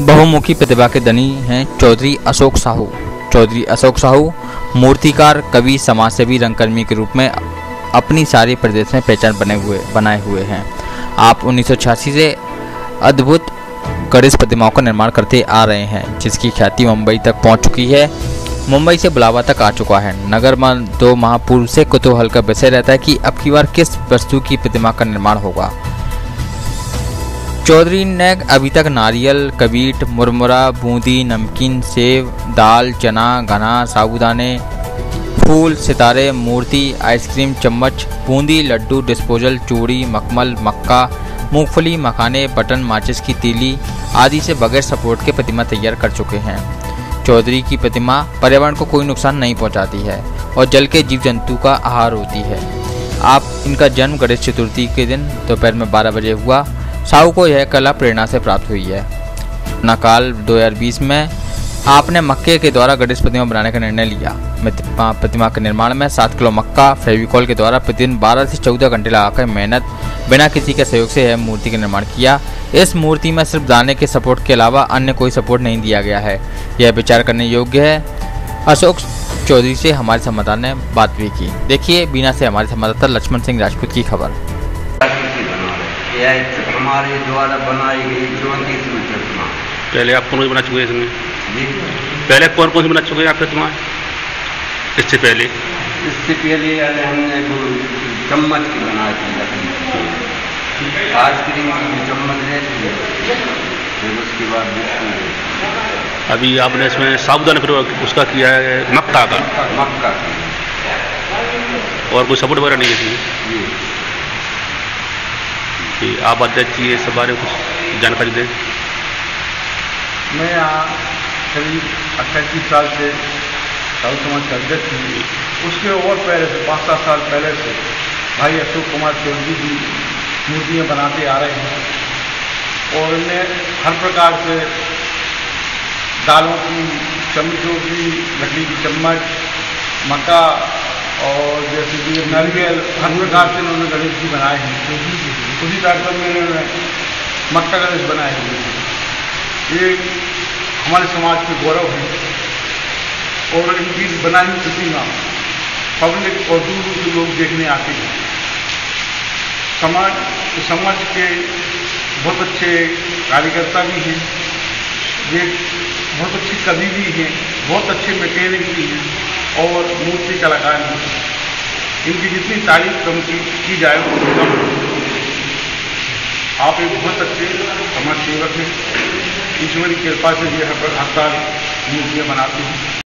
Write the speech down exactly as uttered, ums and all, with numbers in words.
बहुमुखी प्रतिभा के धनी हैं चौधरी अशोक साहू। चौधरी अशोक साहू मूर्तिकार, कवि, समाजसेवी, रंगकर्मी के रूप में अपनी सारी प्रदेश में पहचान बने हुए बनाए हुए हैं। आप उन्नीस सौ छियासी से अद्भुत गणेश प्रतिमाओं का निर्माण करते आ रहे हैं, जिसकी ख्याति मुंबई तक पहुंच चुकी है। मुंबई से बुलावा तक आ चुका है। नगर में दो माह पूर्व से कुतूहल का विषय रहता है कि अब की बार किस वस्तु की प्रतिमा का निर्माण होगा। चौधरी ने अभी तक नारियल, कबीट, मुरमुरा, बूंदी, नमकीन, सेव, दाल, चना, घना, साबूदाने, फूल, सितारे, मूर्ति, आइसक्रीम, चम्मच, बूंदी, लड्डू, डिस्पोजल, चूड़ी, मखमल, मक्का, मूंगफली, मखाने, बटन, माचिस की तीली आदि से बगैर सपोर्ट के प्रतिमा तैयार कर चुके हैं। चौधरी की प्रतिमा पर्यावरण को कोई नुकसान नहीं पहुंचाती है और जल के जीव जंतु का आहार होती है। आप इनका जन्म गणेश चतुर्थी के दिन दोपहर में बारह बजे हुआ। साहू को यह कला प्रेरणा से प्राप्त हुई है। अपना काल दो हज़ार बीस में आपने मक्के के द्वारा गणेश प्रतिमा बनाने का निर्णय लिया। प्रतिमा के निर्माण में सात किलो मक्का फेविकॉल के द्वारा प्रतिदिन बारह से चौदह घंटे लगाकर मेहनत बिना किसी के सहयोग से यह मूर्ति का निर्माण किया। इस मूर्ति में सिर्फ दाने के सपोर्ट के अलावा अन्य कोई सपोर्ट नहीं दिया गया है। यह विचार करने योग्य है। अशोक चौधरी से हमारे संवाददाता ने बात भी की। देखिए बीना से हमारे संवाददाता लक्ष्मण सिंह राजपूत की खबर। हमारे द्वारा बनाई गई चौंतीसवीं प्रतिमा। पहले आप कौन सी बना चुके हैं इसमें? पहले कौन कौन सी बना चुके हैं आप प्रतिमा? इससे पहले इससे पहले हमने चम्मच की बनाई थी, आइसक्रीम की चम्मच रहती है, फिर उसके बाद अभी आपने इसमें साबुदाना फिर उसका किया है मक्का का मक्का और कोई सपोर्ट वगैरह नहीं है? जी आप अध्यक्ष जी इस बारे में कुछ जानकारी दें। मैं यहाँ करीब अट्ठाईस साल से साहू समाज का अध्यक्ष हूँ। उसके और पहले से पाँच सात साल पहले से भाई अशोक कुमार चौधरी जी मूर्तियाँ बनाते आ रहे हैं और इन्हें हर प्रकार से दालों की, चम्मचों की, लकड़ी की चम्मच, मक्का और जैसे कि नारियल, हर प्रकार से उन्होंने गणेश जी बनाए हैं। उसी कार्यक्रम में उन्होंने मक्का गणेश बनाए हुए हैं। ये हमारे समाज के गौरव है और इनकी बनाई हुई प्रतिमा पब्लिक और दूर दूर से लोग देखने आते हैं। समाज समाज के बहुत अच्छे कार्यकर्ता भी हैं, ये बहुत अच्छे कवि भी हैं, बहुत अच्छे मैकेनिक भी हैं और मूर्ति कलाकार भी हैं। इनकी जितनी तारीफ कम की, की जाए उतनी कम। आप एक बहुत अच्छे समाज सेवक हैं। ईश्वर की कृपा से ये हर साल मूर्तियाँ बनाते हैं।